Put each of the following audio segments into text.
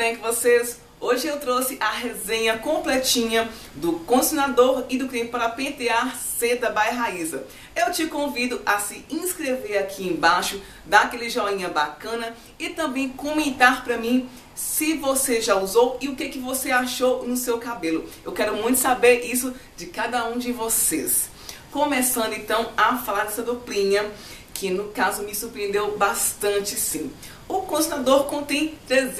bem com vocês? Hoje eu trouxe a resenha completinha do condicionador e do creme para pentear Seda by Raíza. Eu te convido a se inscrever aqui embaixo, dar aquele joinha bacana e também comentar para mim se você já usou e o que você achou no seu cabelo. Eu quero muito saber isso de cada um de vocês. Começando então a falar dessa duplinha, que no caso me surpreendeu bastante sim. O condicionador contém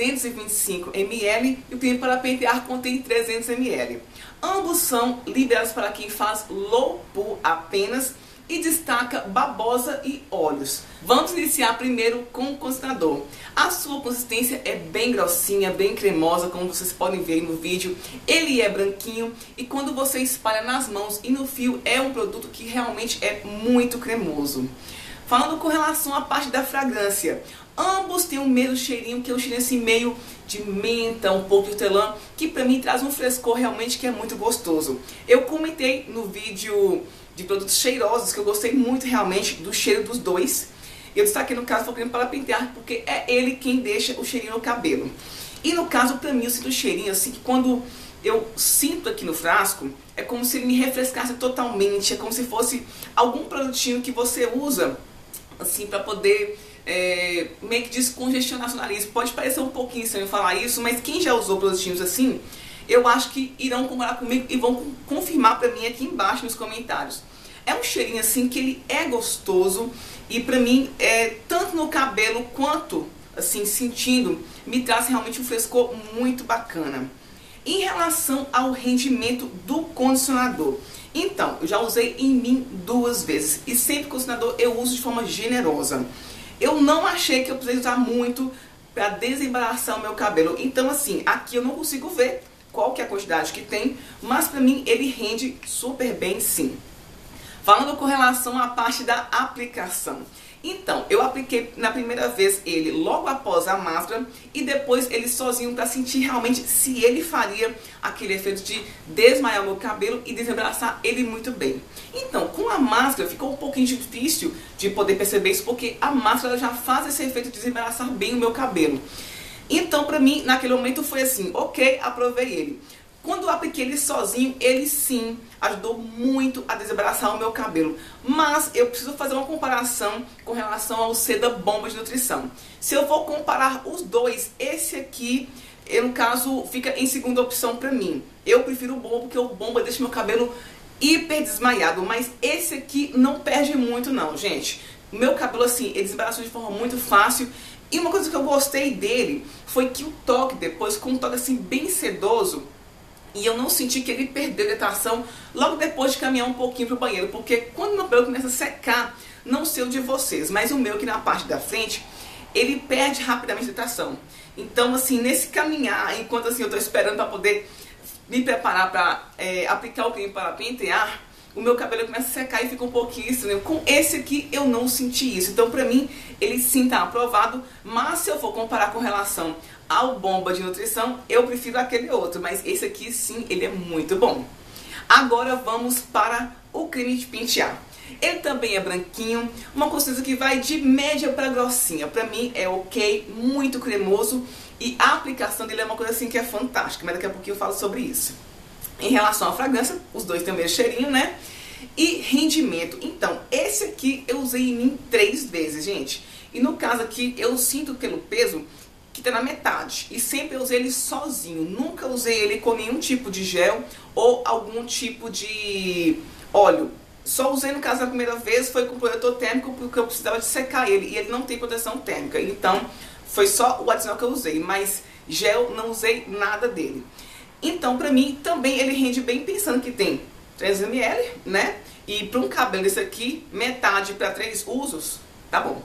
325 ml e o creme para pentear contém 300 ml. Ambos são liberados para quem faz low poo apenas e destaca babosa e óleos. Vamos iniciar primeiro com o condicionador. A sua consistência é bem grossinha, bem cremosa, como vocês podem ver no vídeo. Ele é branquinho e quando você espalha nas mãos e no fio é um produto que realmente é muito cremoso. Falando com relação à parte da fragrância, ambos têm o mesmo cheirinho, que é um cheirinho assim meio de menta, um pouco de hortelã, que pra mim traz um frescor realmente que é muito gostoso. Eu comentei no vídeo de produtos cheirosos que eu gostei muito realmente do cheiro dos dois. Eu destaquei no caso o creme para pentear, porque é ele quem deixa o cheirinho no cabelo. E no caso pra mim eu sinto o cheirinho assim que quando eu sinto aqui no frasco, é como se ele me refrescasse totalmente, é como se fosse algum produtinho que você usa assim para poder meio que descongestionar seu nariz. Pode parecer um pouquinho estranho falar isso, mas quem já usou produtinhos assim, eu acho que irão concordar comigo e vão confirmar pra mim aqui embaixo nos comentários. É um cheirinho assim que ele é gostoso e pra mim, tanto no cabelo quanto assim sentindo, me traz realmente um frescor muito bacana. Em relação ao rendimento do condicionador, então, eu já usei em mim 2 vezes e sempre condicionador eu uso de forma generosa. Eu não achei que eu precisei usar muito para desembaraçar o meu cabelo. Então assim, aqui eu não consigo ver qual que é a quantidade que tem, mas pra mim ele rende super bem sim. Falando com relação à parte da aplicação. Então, eu apliquei na primeira vez ele logo após a máscara e depois ele sozinho para sentir realmente se ele faria aquele efeito de desmaiar o meu cabelo e desembaraçar ele muito bem. Então, com a máscara ficou um pouquinho difícil de poder perceber isso, porque a máscara já faz esse efeito de desembaraçar bem o meu cabelo. Então, pra mim, naquele momento foi assim, ok, aprovei ele. Quando eu apliquei ele sozinho, ele sim ajudou muito a desembaraçar o meu cabelo. Mas eu preciso fazer uma comparação com relação ao Seda Bomba de Nutrição. Se eu for comparar os dois, esse aqui, no caso, fica em segunda opção pra mim. Eu prefiro o Bomba porque o Bomba deixa meu cabelo hiper desmaiado. Mas esse aqui não perde muito não, gente. O meu cabelo assim, ele desembaraçou de forma muito fácil. E uma coisa que eu gostei dele foi que o toque depois, com um toque assim bem sedoso, e eu não senti que ele perdeu hidratação logo depois de caminhar um pouquinho pro banheiro, porque quando meu cabelo começa a secar, não sei o de vocês, mas o meu que na parte da frente, ele perde rapidamente hidratação. Então assim, nesse caminhar, enquanto assim eu tô esperando para poder me preparar para aplicar o creme para pentear, o meu cabelo começa a secar e fica um pouquinho estranho. Com esse aqui eu não senti isso. Então pra mim ele sim tá aprovado. Mas se eu for comparar com relação ao Bomba de Nutrição, eu prefiro aquele outro. Mas esse aqui sim, ele é muito bom. Agora vamos para o creme de pentear. Ele também é branquinho, uma consistência que vai de média para grossinha. Pra mim é ok, muito cremoso. E a aplicação dele é uma coisa assim que é fantástica. Mas daqui a pouquinho eu falo sobre isso. Em relação à fragrância, os dois têm o mesmo cheirinho, né? E rendimento. Então, esse aqui eu usei em mim 3 vezes, gente. E no caso aqui, eu sinto pelo peso que tá na metade. E sempre eu usei ele sozinho. Nunca usei ele com nenhum tipo de gel ou algum tipo de óleo. Só usei no caso da primeira vez, foi com protetor térmico, porque eu precisava de secar ele. E ele não tem proteção térmica. Então, foi só o adicional que eu usei. Mas gel, não usei nada dele. Então, pra mim, também ele rende bem, pensando que tem 300 ml, né? E pra um cabelo desse aqui, metade pra 3 usos, tá bom.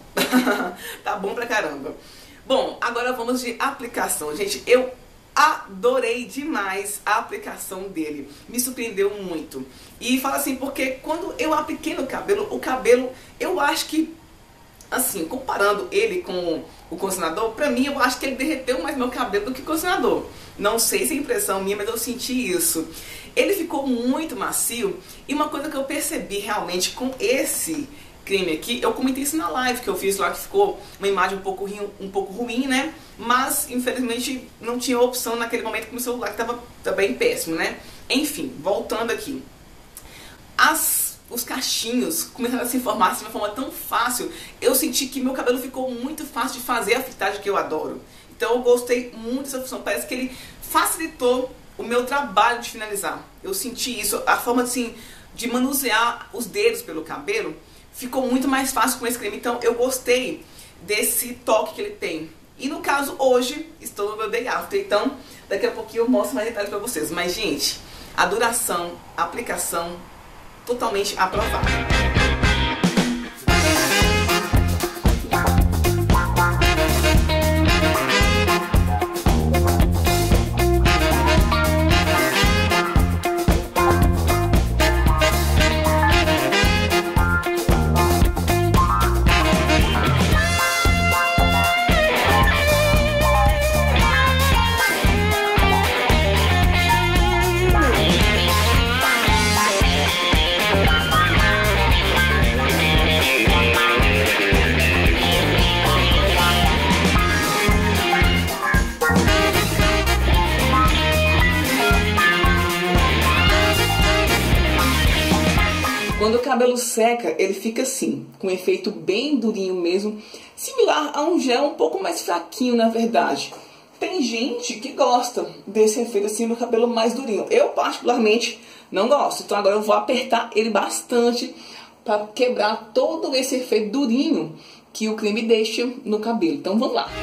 Tá bom pra caramba. Bom, agora vamos de aplicação. Gente, eu adorei demais a aplicação dele. Me surpreendeu muito. E fala assim, porque quando eu apliquei no cabelo, o cabelo, eu acho que, assim, comparando ele com o condicionador, pra mim eu acho que ele derreteu mais meu cabelo do que o condicionador. Não sei se é impressão minha, mas eu senti isso. Ele ficou muito macio e uma coisa que eu percebi realmente com esse creme aqui, eu comentei isso na live que eu fiz lá, que ficou uma imagem um pouco ruim, né? Mas, infelizmente, não tinha opção naquele momento que o meu celular estava bem péssimo, né? Enfim, voltando aqui. Os cachinhos começaram a se formar assim, de uma forma tão fácil. Eu senti que meu cabelo ficou muito fácil de fazer a fitagem que eu adoro. Então eu gostei muito dessa função. Parece que ele facilitou o meu trabalho de finalizar. Eu senti isso. A forma assim, de manusear os dedos pelo cabelo ficou muito mais fácil com esse creme. Então eu gostei desse toque que ele tem. E no caso, hoje, estou no meu day after. Então daqui a pouquinho eu mostro mais detalhes pra vocês. Mas, gente, a duração, a aplicação, totalmente aprovada. Quando o cabelo seca, ele fica assim, com um efeito bem durinho mesmo, similar a um gel um pouco mais fraquinho, na verdade. Tem gente que gosta desse efeito assim no cabelo mais durinho. Eu, particularmente, não gosto. Então agora eu vou apertar ele bastante para quebrar todo esse efeito durinho que o creme deixa no cabelo. Então vamos lá.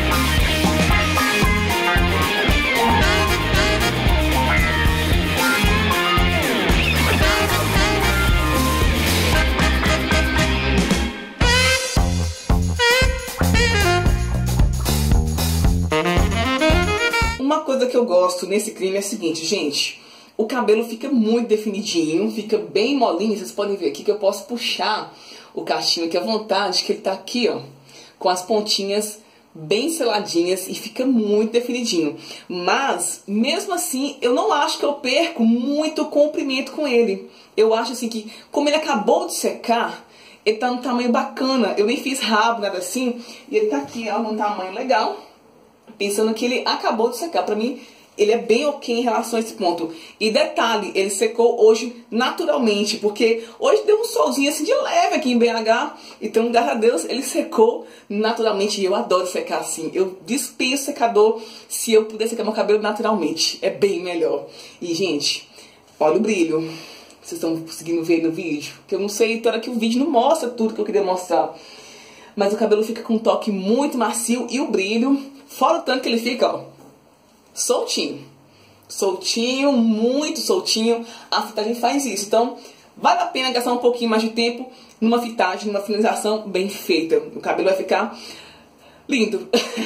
Uma coisa que eu gosto nesse creme é a seguinte, gente. O cabelo fica muito definidinho, fica bem molinho. Vocês podem ver aqui que eu posso puxar o cachinho aqui à vontade, que ele tá aqui, ó, com as pontinhas bem seladinhas e fica muito definidinho. Mas, mesmo assim, eu não acho que eu perco muito comprimento com ele. Eu acho assim que, como ele acabou de secar, ele tá num tamanho bacana. Eu nem fiz rabo, nada assim, e ele tá aqui, ó, num tamanho legal. Pensando que ele acabou de secar. Pra mim, ele é bem ok em relação a esse ponto. E detalhe, ele secou hoje naturalmente, porque hoje deu um solzinho assim de leve aqui em BH. Então, graças a Deus, ele secou naturalmente. E eu adoro secar assim. Eu dispenso secador se eu puder secar meu cabelo naturalmente. É bem melhor. E, gente, olha o brilho. Vocês estão conseguindo ver no vídeo? Que eu não sei, toda que o vídeo não mostra tudo que eu queria mostrar. Mas o cabelo fica com um toque muito macio e o brilho, fora o tanto que ele fica, ó, soltinho. Soltinho, muito soltinho. A fitagem faz isso. Então, vale a pena gastar um pouquinho mais de tempo numa fitagem, numa finalização bem feita. O cabelo vai ficar lindo.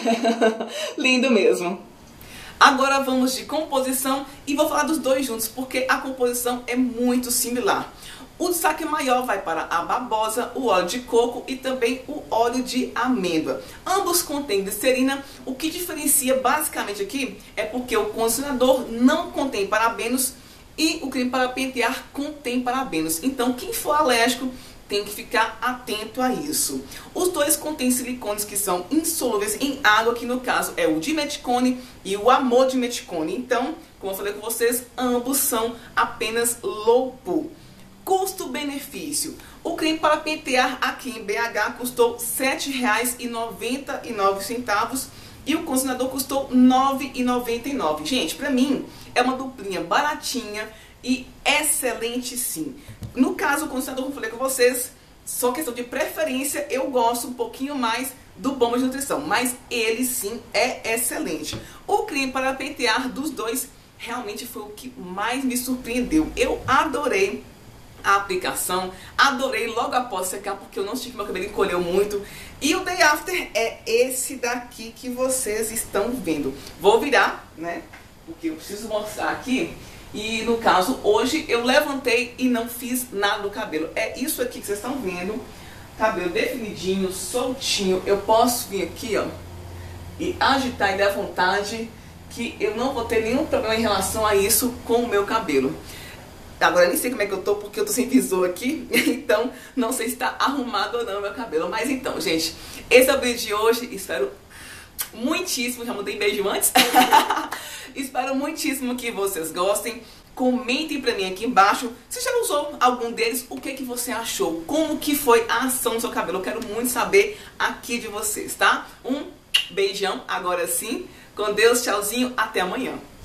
Lindo mesmo. Agora vamos de composição e vou falar dos dois juntos, porque a composição é muito similar. O destaque maior vai para a babosa, o óleo de coco e também o óleo de amêndoa. Ambos contêm glicerina. O que diferencia basicamente aqui é porque o condicionador não contém parabenos e o creme para pentear contém parabenos. Então quem for alérgico tem que ficar atento a isso. Os dois contêm silicones que são insolúveis em água, que no caso é o Dimeticone e o Amor Dimeticone. Então, como eu falei com vocês, ambos são apenas low pool. Custo-benefício. O creme para pentear aqui em BH custou R$ 7,99 e o condicionador custou R$ 9,99. Gente, pra mim é uma duplinha baratinha e excelente sim. No caso, o condicionador, como eu falei com vocês, só questão de preferência, eu gosto um pouquinho mais do Bomba de Nutrição, mas ele sim é excelente. O creme para pentear dos dois realmente foi o que mais me surpreendeu. Eu adorei a aplicação, adorei logo após secar, porque eu não senti que meu cabelo encolheu muito. E o Day After é esse daqui que vocês estão vendo. Vou virar, né, porque eu preciso mostrar aqui. E no caso, hoje eu levantei e não fiz nada no cabelo. É isso aqui que vocês estão vendo. Cabelo definidinho, soltinho. Eu posso vir aqui, ó, e agitar e dar vontade, que eu não vou ter nenhum problema em relação a isso com o meu cabelo. Agora eu nem sei como é que eu tô, porque eu tô sem visor aqui. Então, não sei se tá arrumado ou não meu cabelo. Mas então, gente, esse é o vídeo de hoje. Espero muitíssimo, já mudei beijo antes. Espero muitíssimo que vocês gostem. Comentem pra mim aqui embaixo se já usou algum deles, o que você achou, como que foi a ação do seu cabelo. Eu quero muito saber aqui de vocês, tá? Um beijão, agora sim. Com Deus, tchauzinho, até amanhã.